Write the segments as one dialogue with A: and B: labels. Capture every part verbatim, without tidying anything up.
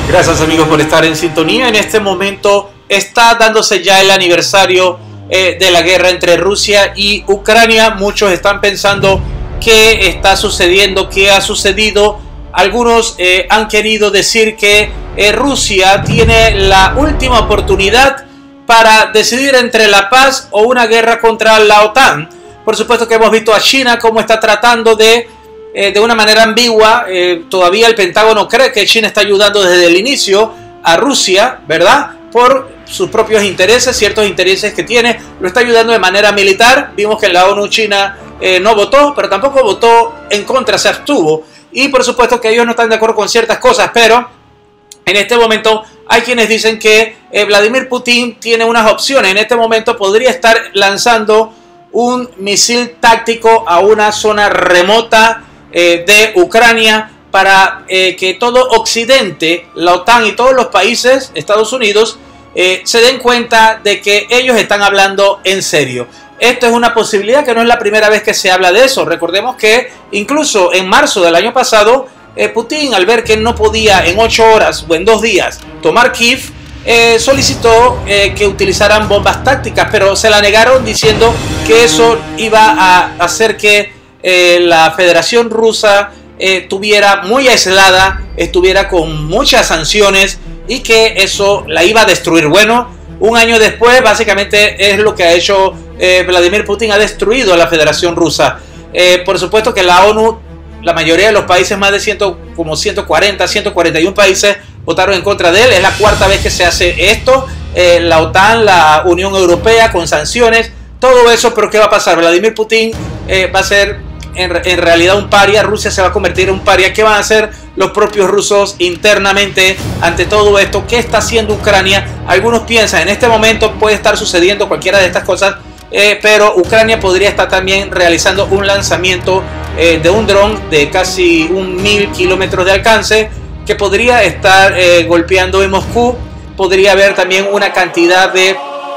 A: Gracias amigos por estar en sintonía. En este momento está dándose ya el aniversario eh, de la guerra entre Rusia y Ucrania. Muchos están pensando qué está sucediendo, qué ha sucedido. Algunos eh, han querido decir que eh, Rusia tiene la última oportunidad para decidir entre la paz o una guerra contra la OTAN. Por supuesto que hemos visto a China cómo está tratando de Eh, de una manera ambigua. Eh, todavía el Pentágono cree que China está ayudando desde el inicio a Rusia, ¿verdad? Por sus propios intereses, ciertos intereses que tiene. Lo está ayudando de manera militar. Vimos que en la ONU China eh, no votó, pero tampoco votó en contra, se abstuvo. Y por supuesto que ellos no están de acuerdo con ciertas cosas, pero en este momento hay quienes dicen que eh, Vladimir Putin tiene unas opciones. En este momento podría estar lanzando un misil táctico a una zona remota Eh, de Ucrania para eh, que todo Occidente, la OTAN y todos los países, Estados Unidos, eh, se den cuenta de que ellos están hablando en serio. Esto es una posibilidad que no es la primera vez que se habla de eso. Recordemos que incluso en marzo del año pasado, eh, Putin, al ver que no podía en ocho horas o en dos días tomar Kiev, eh, solicitó eh, que utilizaran bombas tácticas, pero se la negaron diciendo que eso iba a hacer que Eh, la Federación Rusa eh, tuviera muy aislada, estuviera con muchas sanciones y que eso la iba a destruir. Bueno, un año después básicamente es lo que ha hecho eh, Vladimir Putin, ha destruido a la Federación Rusa. Eh, por supuesto que la ONU, la mayoría de los países, más de cien, como ciento cuarenta, ciento cuarenta y uno países votaron en contra de él. Es la cuarta vez que se hace esto. Eh, la OTAN, la Unión Europea con sanciones, todo eso. Pero ¿qué va a pasar? Vladimir Putin eh, va a ser En, en realidad un paria. Rusia se va a convertir en un paria. ¿Qué van a hacer los propios rusos internamente ante todo esto? ¿Qué está haciendo Ucrania? Algunos piensan en este momento puede estar sucediendo cualquiera de estas cosas, eh, pero Ucrania podría estar también realizando un lanzamiento eh, de un dron de casi un mil kilómetros de alcance que podría estar eh, golpeando en Moscú. Podría haber también una cantidad de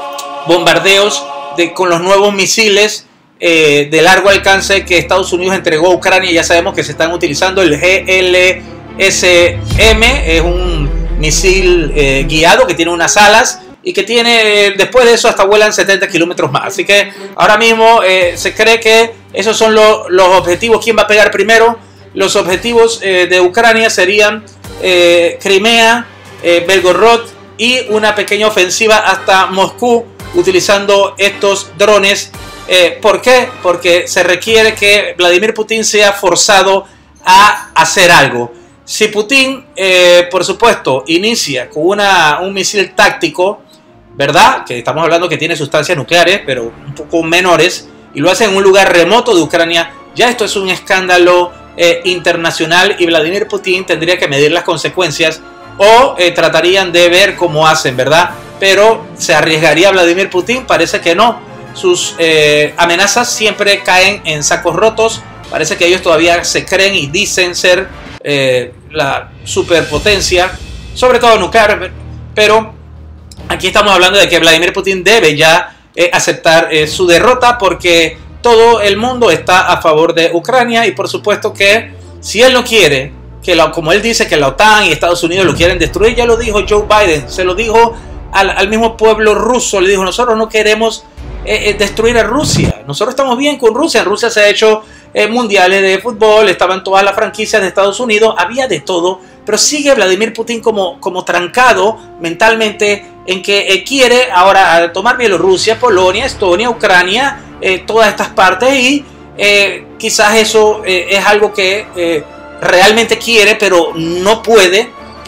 A: bombardeos de, con los nuevos misiles Eh, de largo alcance que Estados Unidos entregó a Ucrania. Ya sabemos que se están utilizando el G L S M, es un misil eh, guiado que tiene unas alas y que tiene, eh, después de eso hasta vuelan setenta kilómetros más. Así que ahora mismo eh, se cree que esos son lo, los objetivos. ¿Quién va a pegar primero? Los objetivos eh, de Ucrania serían eh, Crimea, eh, Belgorod y una pequeña ofensiva hasta Moscú utilizando estos drones. Eh, ¿Por qué? Porque se requiere que Vladimir Putin sea forzado a hacer algo. Si Putin, eh, por supuesto, inicia con una, un misil táctico, ¿verdad? Que estamos hablando que tiene sustancias nucleares, pero un poco menores, y lo hace en un lugar remoto de Ucrania, ya esto es un escándalo eh, internacional y Vladimir Putin tendría que medir las consecuencias o eh, tratarían de ver cómo hacen, ¿verdad? Pero ¿se arriesgaría Vladimir Putin? Parece que no. Sus eh, amenazas siempre caen en sacos rotos. Parece que ellos todavía se creen y dicen ser eh, la superpotencia, sobre todo nuclear. Pero aquí estamos hablando de que Vladimir Putin debe ya eh, aceptar eh, su derrota, porque todo el mundo está a favor de Ucrania. Y por supuesto que si él no quiere, que la, como él dice que la OTAN y Estados Unidos lo quieren destruir, ya lo dijo Joe Biden, se lo dijo al, al mismo pueblo ruso, le dijo: nosotros no queremos Eh, destruir a Rusia, nosotros estamos bien con Rusia. En Rusia se ha hecho eh, mundiales de fútbol, estaban todas las franquicias de Estados Unidos, había de todo, pero sigue Vladimir Putin como, como trancado mentalmente en que eh, quiere ahora tomar Bielorrusia, Polonia, Estonia, Ucrania, eh, todas estas partes, y eh, quizás eso eh, es algo que eh, realmente quiere, pero no puede.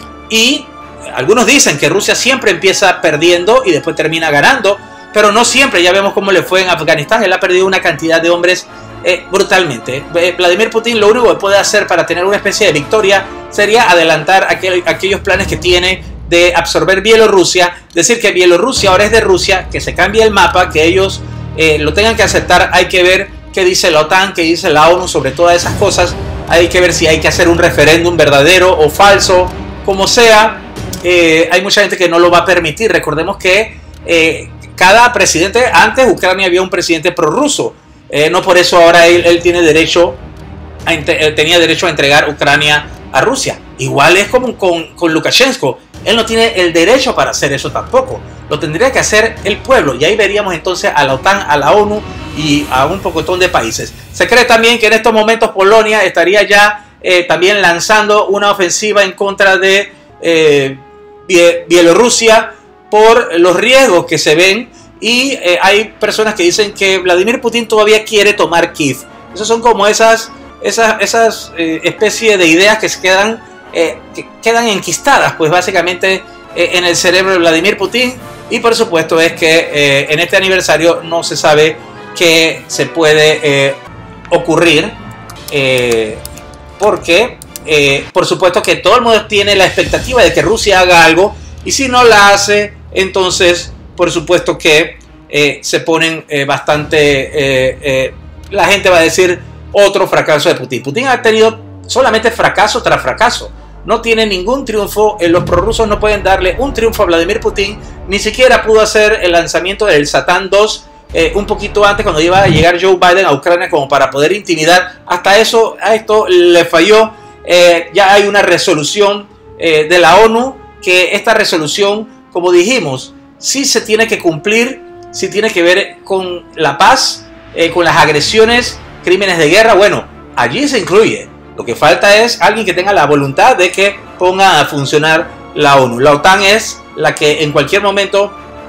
A: Y algunos dicen que Rusia siempre empieza perdiendo y después termina ganando, pero no siempre. Ya vemos cómo le fue en Afganistán. Él ha perdido una cantidad de hombres eh, brutalmente. Eh, Vladimir Putin lo único que puede hacer para tener una especie de victoria sería adelantar aquel, aquellos planes que tiene de absorber Bielorrusia, decir que Bielorrusia ahora es de Rusia, que se cambie el mapa, que ellos eh, lo tengan que aceptar. Hay que ver qué dice la OTAN, qué dice la ONU sobre todas esas cosas. Hay que ver si hay que hacer un referéndum verdadero o falso, como sea. Eh, hay mucha gente que no lo va a permitir. Recordemos que eh, cada presidente, antes Ucrania había un presidente prorruso, eh, no por eso ahora él, él tiene derecho a, tenía derecho a entregar Ucrania a Rusia. Igual es como con, con Lukashenko. Él no tiene el derecho para hacer eso tampoco. Lo tendría que hacer el pueblo. Y ahí veríamos entonces a la OTAN, a la ONU y a un pocotón de países. Se cree también que en estos momentos Polonia estaría ya eh, también lanzando una ofensiva en contra de eh, Bielorrusia por los riesgos que se ven. Y eh, hay personas que dicen que Vladimir Putin todavía quiere tomar Kiev. Esas son como esas, esas, esas eh, especies de ideas que se quedan, eh, que quedan enquistadas, pues básicamente eh, en el cerebro de Vladimir Putin. Y por supuesto es que eh, en este aniversario no se sabe qué se puede eh, ocurrir. Eh, porque eh, por supuesto que todo el mundo tiene la expectativa de que Rusia haga algo. Y si no la hace, entonces por supuesto que eh, se ponen eh, bastante... Eh, eh, la gente va a decir otro fracaso de Putin. Putin ha tenido solamente fracaso tras fracaso. No tiene ningún triunfo. Los prorrusos no pueden darle un triunfo a Vladimir Putin. Ni siquiera pudo hacer el lanzamiento del Satán dos eh, un poquito antes, cuando iba a llegar Joe Biden a Ucrania, como para poder intimidar. Hasta eso, a esto le falló. Eh, ya hay una resolución eh, de la ONU, que esta resolución, como dijimos, sí se tiene que cumplir, sí tiene que ver con la paz, Eh, con las agresiones, crímenes de guerra. Bueno, allí se incluye. Lo que falta es alguien que tenga la voluntad de que ponga a funcionar la ONU. La OTAN es la que en cualquier momento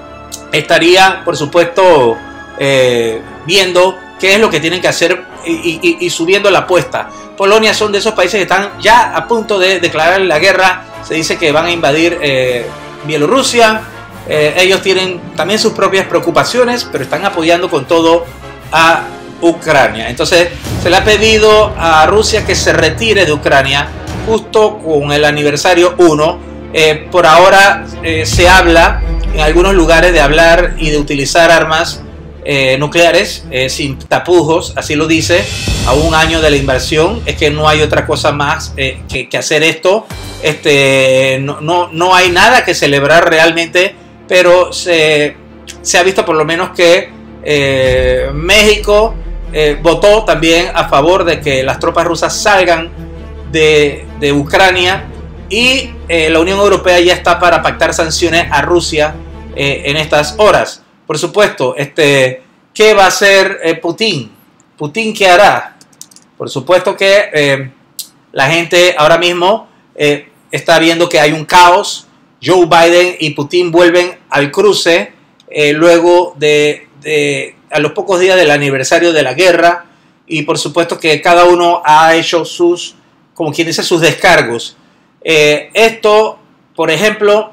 A: estaría, por supuesto, eh, viendo qué es lo que tienen que hacer y, y, y subiendo la apuesta. Polonia son de esos países que están ya a punto de declarar la guerra. Se dice que van a invadir eh, Bielorrusia. Eh, ellos tienen también sus propias preocupaciones, pero están apoyando con todo a Ucrania. Entonces se le ha pedido a Rusia que se retire de Ucrania justo con el aniversario uno. Eh, por ahora eh, se habla en algunos lugares de hablar y de utilizar armas eh, nucleares eh, sin tapujos, así lo dice, a un año de la invasión. Es que no hay otra cosa más eh, que, que hacer esto. Este, no, no, no hay nada que celebrar realmente, pero se, se ha visto por lo menos que Eh, México eh, votó también a favor de que las tropas rusas salgan de, de Ucrania, y eh, la Unión Europea ya está para pactar sanciones a Rusia eh, en estas horas. Por supuesto, este, ¿qué va a hacer eh, Putin? ¿Putin qué hará? Por supuesto que eh, la gente ahora mismo eh, está viendo que hay un caos. Joe Biden y Putin vuelven al cruce eh, luego de Eh, a los pocos días del aniversario de la guerra, y por supuesto que cada uno ha hecho sus, como quien dice, sus descargos. Eh, esto, por ejemplo,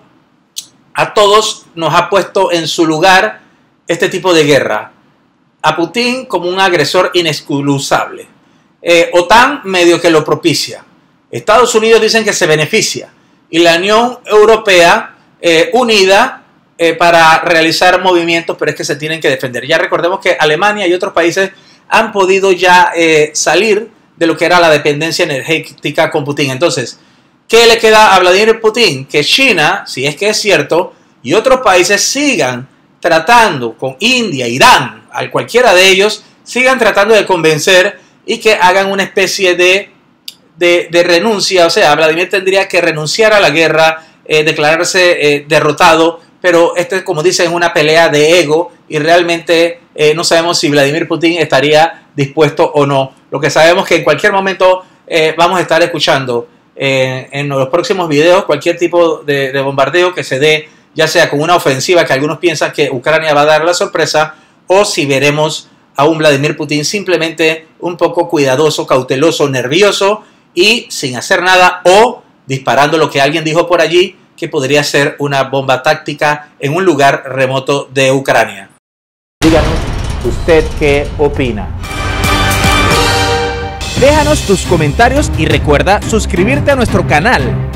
A: a todos nos ha puesto en su lugar este tipo de guerra. A Putin como un agresor inexcusable. Eh, OTAN medio que lo propicia. Estados Unidos dicen que se beneficia. Y la Unión Europea eh, unida Eh, para realizar movimientos, pero es que se tienen que defender. Ya recordemos que Alemania y otros países han podido ya eh, salir de lo que era la dependencia energética con Putin. Entonces, ¿qué le queda a Vladimir Putin? Que China, si es que es cierto, y otros países sigan tratando con India, Irán, a cualquiera de ellos, sigan tratando de convencer y que hagan una especie de, de, de renuncia. O sea, Vladimir tendría que renunciar a la guerra, eh, declararse eh, derrotado. Pero esto es, como dicen, una pelea de ego, y realmente eh, no sabemos si Vladimir Putin estaría dispuesto o no. Lo que sabemos es que en cualquier momento eh, vamos a estar escuchando eh, en los próximos videos cualquier tipo de, de bombardeo que se dé, ya sea con una ofensiva que algunos piensan que Ucrania va a dar la sorpresa, o si veremos a un Vladimir Putin simplemente un poco cuidadoso, cauteloso, nervioso y sin hacer nada, o disparando lo que alguien dijo por allí, que podría ser una bomba táctica en un lugar remoto de Ucrania.
B: Díganos usted qué opina. Déjanos tus comentarios y recuerda suscribirte a nuestro canal.